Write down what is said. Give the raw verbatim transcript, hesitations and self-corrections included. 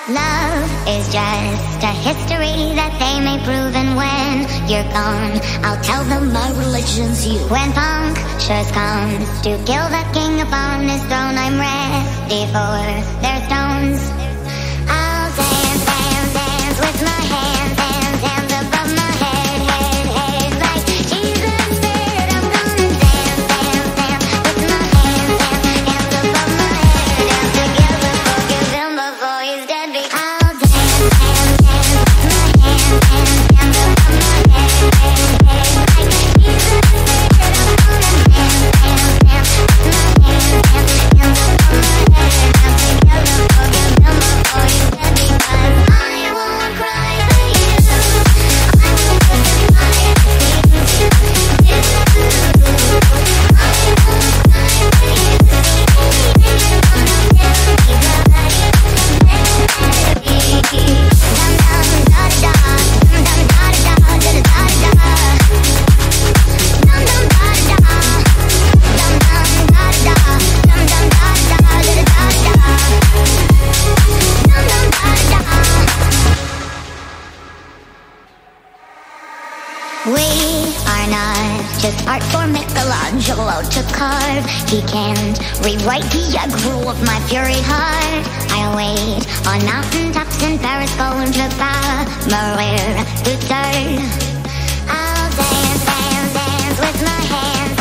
Love is just a history that they may prove, and when you're gone, I'll tell them my religion's you. When punctures comes to kill the king upon his throne, I'm ready for their stones. I'll dance, dance, dance with my hands, hands, hands above my head, head, head, like Jesus said. I'm gonna dance, dance, dance with my hands, hands, hands above my head. Dance together, forgive him before he's dead. I'll dance, dance, dance with my hands, hands, hands above my head, head, head, like Jesus said. I'm gonna dance, dance, dance with my hands, hands, hands above my head. Dance together, forgive him before he's dead, because I won't cry for you. I will testify of the things you do. I won't cry for you. You're gonna tell me that we are not just art for Michelangelo to carve. He can't rewrite the aggro of my fury heart. I'll wait on mountaintops in Paris, going to Maria to turn. I'll dance, dance, dance with my hands.